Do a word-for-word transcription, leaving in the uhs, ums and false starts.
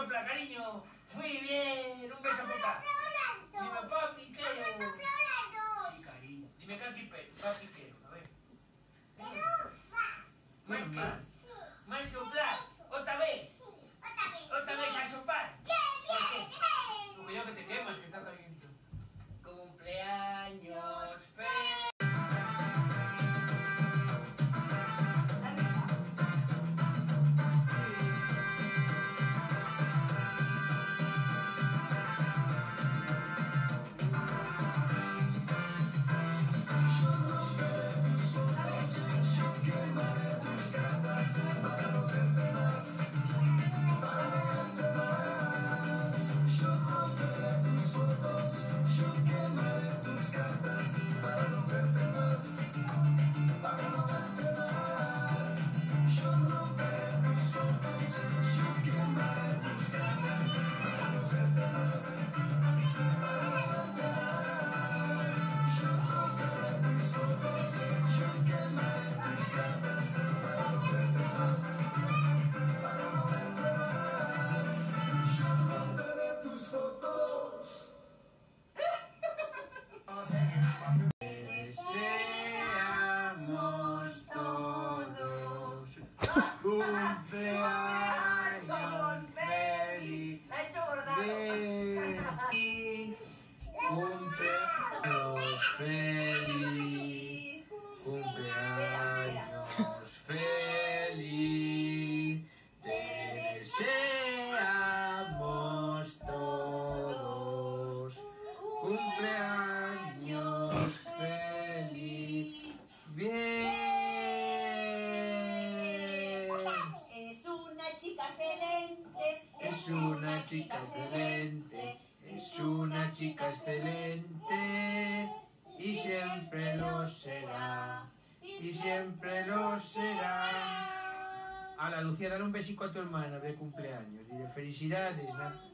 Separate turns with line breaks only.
sopla, cariño. Muy bien, un beso, papá. Dime, papi, quiero. Sí, cariño. Dime, papi, papi, quiero. A ver. Más que, más soplar. Otra vez. Otra vez a soplar. ¿Por qué? Cuidado que te quemas, que está caliente. Cumpleaños feliz. Deseamos todos cumpleaños feliz, cumpleaños feliz, cumpleaños feliz, te deseamos todos cumpleaños feliz. Bien.
Es una chica excelente.
Es una chica excelente. Es una chica excelente. Y siempre lo será. Y siempre lo será. A la Lucía, dale un besico a tu hermana de cumpleaños. Y de felicidades, ¿no?